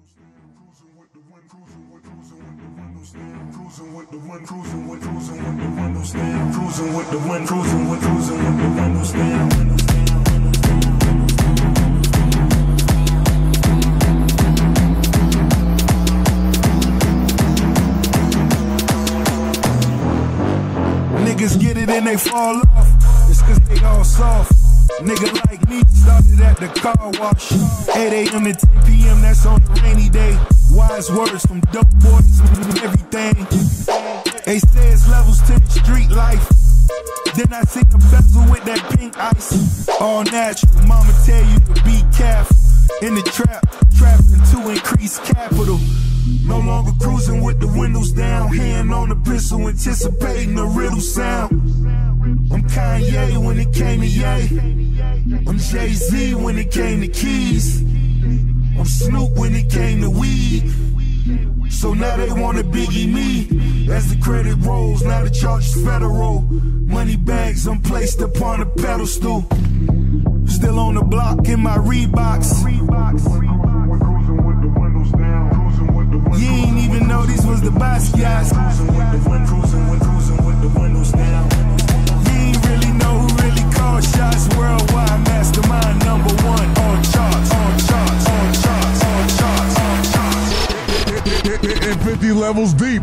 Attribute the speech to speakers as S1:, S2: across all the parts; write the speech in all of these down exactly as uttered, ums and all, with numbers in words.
S1: Cruising with the wind, cruising with, cruising with the windows down. Cruising with the wind, cruising with, cruising with the windows down. Cruising with the wind, cruising with, cruising with the windows down. Niggas get it and they fall off. It's cause they all soft. Nigga like me started at the car wash. eight A M to ten P M, that's on a rainy day. Wise words from dope boys and everything. They say it's levels to the street life. Then I see the bezel with that pink ice. All natural, mama tell you to be careful. In the trap, trapping to increase capital. No longer cruising with the windows down. Hand on the pistol, anticipating the riddle sound. I'm Kanye when it came to Ye. I'm Jay-Z when it came to keys. I'm Snoop when it came to weed. So now they wanna Biggie me. As the credit rolls, now the charge is federal. Money bags, I'm placed upon a pedestal. Still on the block in my Reeboks. You ain't even know these was the Basquiat's. Cruising with the wind, cruising with, cruising with the windows down. You ain't really know who really called shots. Worldwide mastermind number one on charts, on charts, on charts, on charts, on charts.
S2: Hitting fifty levels deep.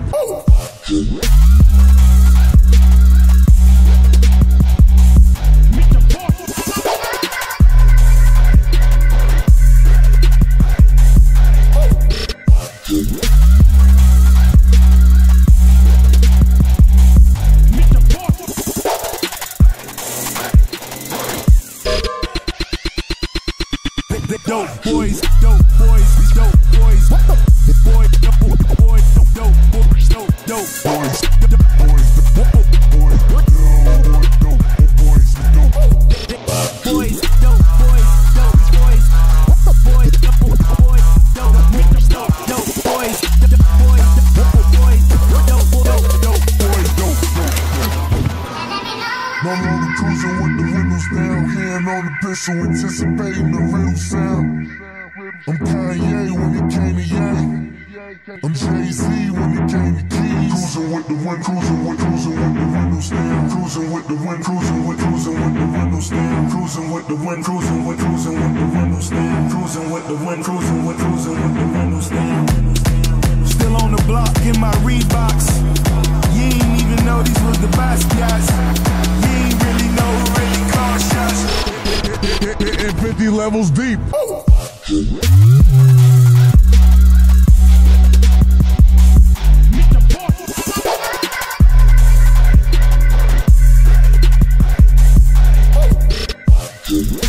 S1: Dope boys, dope boys, dope boys. What the boy, dope boys, dope boys, dope dope boys, dope boys, dope boys, dope boys, dope boys, dope boys, dope boys. What the boy, dope boys, dope boys, dope boys, dope boys, dope boys, dope dope dope boys, dope dope. No longer cruising with the windows down, hand on the pistol, anticipating the riddle sound. I'm Kanye when it came to Ye. I'm Jay-Z when it came to keys. Cruising with the wind, cruising with, cruising with the windows down. Cruising with the wind, cruising with, cruising with the windows down. Cruising with the wind, cruising with, cruising with the windows down. Cruising with the wind, cruising with, cruising with the windows down. Still on the block in my Reeboks. You ain't even know these was the Basquiat's. You ain't really know who really called shots.
S2: Hitting fifty levels deep.
S1: Oh.